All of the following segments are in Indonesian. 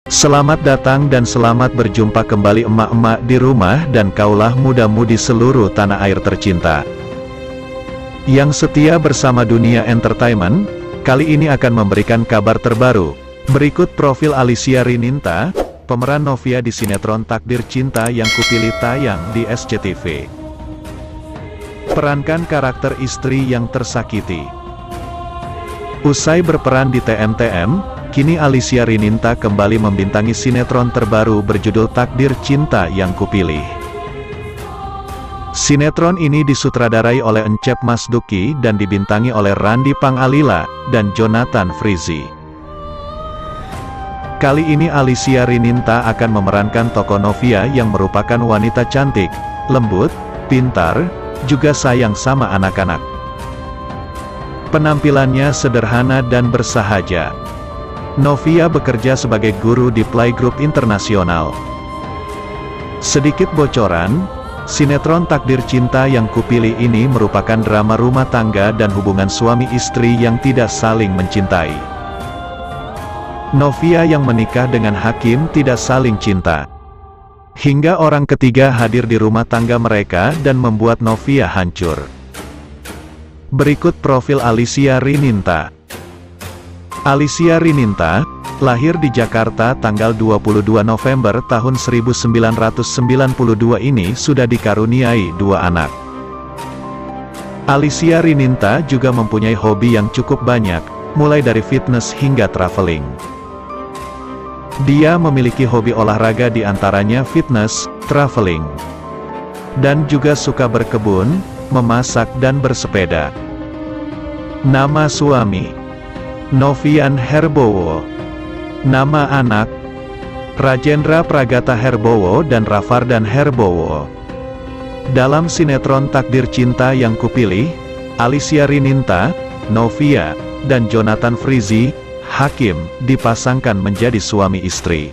Selamat datang dan selamat berjumpa kembali emak-emak di rumah dan kaulah muda-mudi seluruh tanah air tercinta yang setia bersama Dunia Entertainment. Kali ini akan memberikan kabar terbaru. Berikut profil Alicia Rininta, pemeran Novia di sinetron Takdir Cinta Yang Kupilih tayang di SCTV. Perankan karakter istri yang tersakiti. Usai berperan di TM-TM, kini Alicia Rininta kembali membintangi sinetron terbaru berjudul Takdir Cinta Yang Kupilih. Sinetron ini disutradarai oleh Encep Masduki dan dibintangi oleh Randy Pangalila dan Jonathan Frizzy. Kali ini Alicia Rininta akan memerankan tokoh Novia yang merupakan wanita cantik, lembut, pintar, juga sayang sama anak-anak. Penampilannya sederhana dan bersahaja. Novia bekerja sebagai guru di playgroup internasional. Sedikit bocoran, sinetron Takdir Cinta Yang Kupilih ini merupakan drama rumah tangga dan hubungan suami istri yang tidak saling mencintai. Novia yang menikah dengan Hakim tidak saling cinta. Hingga orang ketiga hadir di rumah tangga mereka dan membuat Novia hancur. Berikut profil Alicia Rininta. Alicia Rininta, lahir di Jakarta tanggal 22 November tahun 1992 ini sudah dikaruniai 2 anak. Alicia Rininta juga mempunyai hobi yang cukup banyak, mulai dari fitness hingga traveling. Dia memiliki hobi olahraga di antaranya fitness, traveling, dan juga suka berkebun, memasak dan bersepeda. Nama suami: Novian Herbowo. Nama anak: Rajendra Pragata Herbowo dan Rafardan Herbowo. Dalam sinetron Takdir Cinta Yang Kupilih, Alicia Rininta, Novia, dan Jonathan Frizzy, Hakim, dipasangkan menjadi suami istri.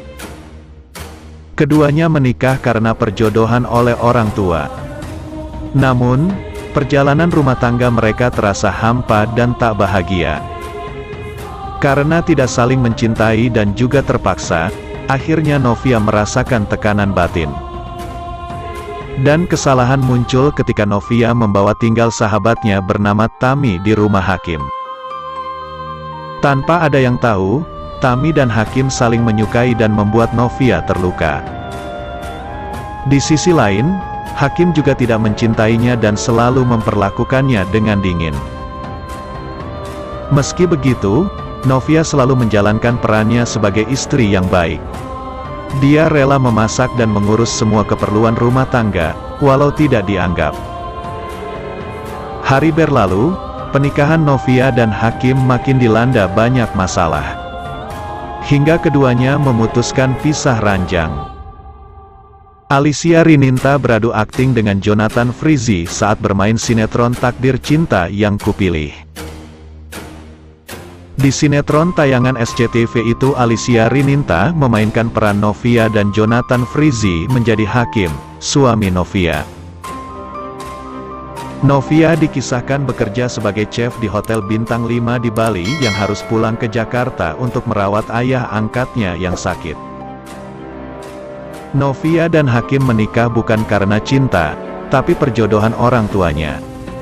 Keduanya menikah karena perjodohan oleh orang tua. Namun, perjalanan rumah tangga mereka terasa hampa dan tak bahagia. Karena tidak saling mencintai dan juga terpaksa, akhirnya Novia merasakan tekanan batin. Dan kesalahan muncul ketika Novia membawa tinggal sahabatnya bernama Tami di rumah Hakim. Tanpa ada yang tahu, Tami dan Hakim saling menyukai dan membuat Novia terluka. Di sisi lain, Hakim juga tidak mencintainya dan selalu memperlakukannya dengan dingin. Meski begitu, Novia selalu menjalankan perannya sebagai istri yang baik. Dia rela memasak dan mengurus semua keperluan rumah tangga, walau tidak dianggap. Hari berlalu, pernikahan Novia dan Hakim makin dilanda banyak masalah. Hingga keduanya memutuskan pisah ranjang. Alicia Rininta beradu akting dengan Jonathan Frizzy saat bermain sinetron Takdir Cinta Yang Kupilih. Di sinetron tayangan SCTV itu Alicia Rininta memainkan peran Novia dan Jonathan Frizzy menjadi Hakim, suami Novia. Novia dikisahkan bekerja sebagai chef di Hotel Bintang 5 di Bali yang harus pulang ke Jakarta untuk merawat ayah angkatnya yang sakit. Novia dan Hakim menikah bukan karena cinta, tapi perjodohan orang tuanya.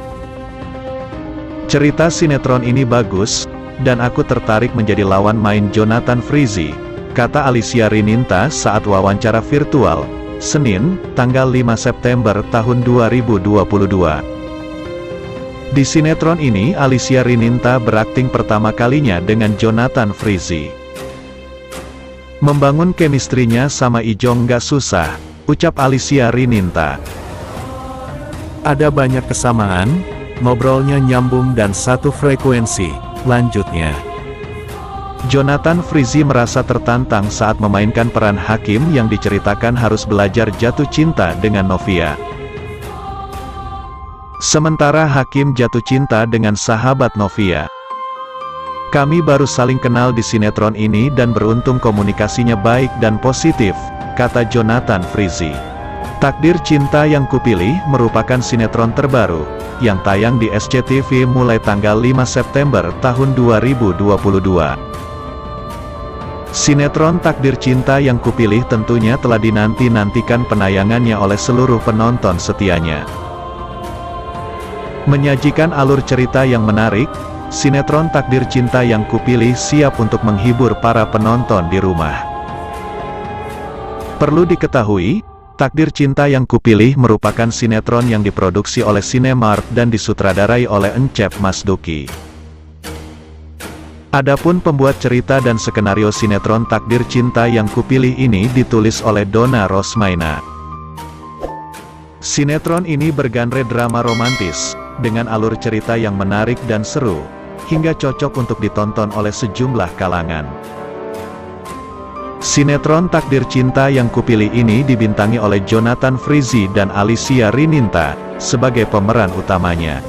Cerita sinetron ini bagus, dan aku tertarik menjadi lawan main Jonathan Frizzy, kata Alicia Rininta saat wawancara virtual, Senin, tanggal 5 September tahun 2022. Di sinetron ini Alicia Rininta berakting pertama kalinya dengan Jonathan Frizzy. Membangun chemistry-nya sama Ijong gak susah, ucap Alicia Rininta. Ada banyak kesamaan, ngobrolnya nyambung dan satu frekuensi, lanjutnya. Jonathan Frizzy merasa tertantang saat memainkan peran Hakim yang diceritakan harus belajar jatuh cinta dengan Novia. Sementara Hakim jatuh cinta dengan sahabat Novia. Kami baru saling kenal di sinetron ini dan beruntung komunikasinya baik dan positif, kata Jonathan Frizzy. Takdir Cinta Yang Kupilih merupakan sinetron terbaru, yang tayang di SCTV mulai tanggal 5 September tahun 2022. Sinetron Takdir Cinta Yang Kupilih tentunya telah dinanti-nantikan penayangannya oleh seluruh penonton setianya. Menyajikan alur cerita yang menarik, sinetron Takdir Cinta Yang Kupilih siap untuk menghibur para penonton di rumah. Perlu diketahui, Takdir Cinta Yang Kupilih merupakan sinetron yang diproduksi oleh Cinemark dan disutradarai oleh Encep Masduki. Adapun pembuat cerita dan skenario sinetron Takdir Cinta Yang Kupilih ini ditulis oleh Donna Rosmaina. Sinetron ini bergenre drama romantis, dengan alur cerita yang menarik dan seru, hingga cocok untuk ditonton oleh sejumlah kalangan. Sinetron Takdir Cinta Yang Kupilih ini dibintangi oleh Jonathan Frizzy dan Alicia Rininta, sebagai pemeran utamanya.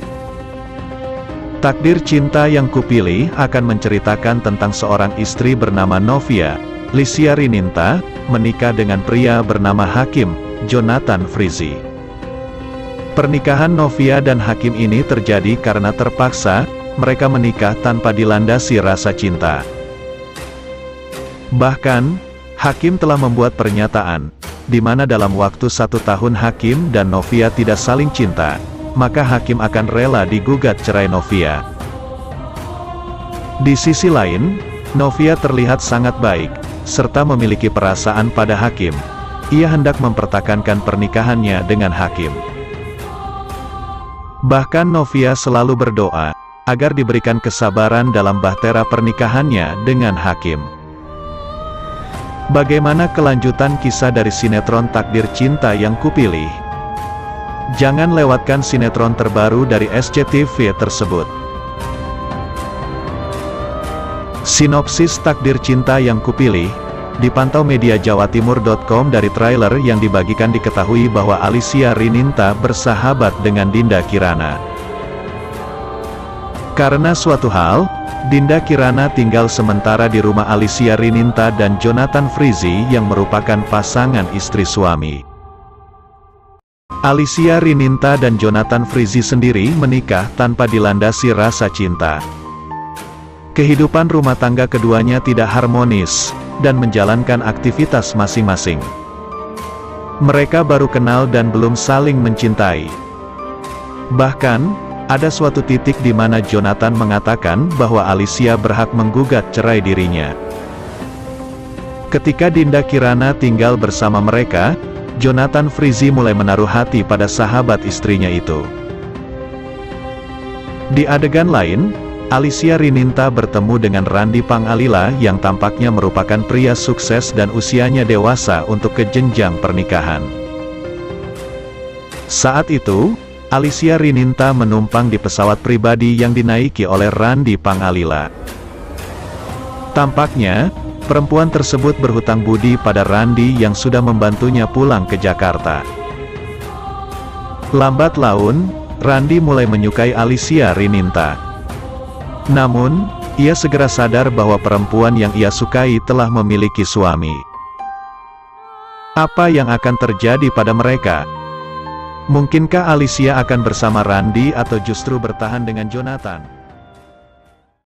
Takdir Cinta Yang Kupilih akan menceritakan tentang seorang istri bernama Novia, Alicia Rininta, menikah dengan pria bernama Hakim, Jonathan Frizzy. Pernikahan Novia dan Hakim ini terjadi karena terpaksa, mereka menikah tanpa dilandasi rasa cinta. Bahkan, Hakim telah membuat pernyataan, di mana dalam waktu 1 tahun Hakim dan Novia tidak saling cinta, maka Hakim akan rela digugat cerai Novia. Di sisi lain, Novia terlihat sangat baik, serta memiliki perasaan pada Hakim. Ia hendak mempertahankan pernikahannya dengan Hakim. Bahkan Novia selalu berdoa, agar diberikan kesabaran dalam bahtera pernikahannya dengan Hakim. Bagaimana kelanjutan kisah dari sinetron Takdir Cinta Yang Kupilih? Jangan lewatkan sinetron terbaru dari SCTV tersebut. Sinopsis Takdir Cinta Yang Kupilih, dipantau media jawatimur.com. Dari trailer yang dibagikan diketahui bahwa Alicia Rininta bersahabat dengan Dinda Kirana. Karena suatu hal, Dinda Kirana tinggal sementara di rumah Alicia Rininta dan Jonathan Frizzy yang merupakan pasangan istri suami. Alicia Rininta dan Jonathan Frizzy sendiri menikah tanpa dilandasi rasa cinta. Kehidupan rumah tangga keduanya tidak harmonis, dan menjalankan aktivitas masing-masing. Mereka baru kenal dan belum saling mencintai. Bahkan, ada suatu titik di mana Jonathan mengatakan bahwa Alicia berhak menggugat cerai dirinya. Ketika Dinda Kirana tinggal bersama mereka, Jonathan Frizzy mulai menaruh hati pada sahabat istrinya itu. Di adegan lain, Alicia Rininta bertemu dengan Randy Pangalila yang tampaknya merupakan pria sukses dan usianya dewasa untuk ke jenjang pernikahan. Saat itu, Alicia Rininta menumpang di pesawat pribadi yang dinaiki oleh Randy Pangalila. Tampaknya, perempuan tersebut berhutang budi pada Randy yang sudah membantunya pulang ke Jakarta. Lambat laun, Randy mulai menyukai Alicia Rininta. Namun, ia segera sadar bahwa perempuan yang ia sukai telah memiliki suami. Apa yang akan terjadi pada mereka? Mungkinkah Alicia akan bersama Randy atau justru bertahan dengan Jonathan?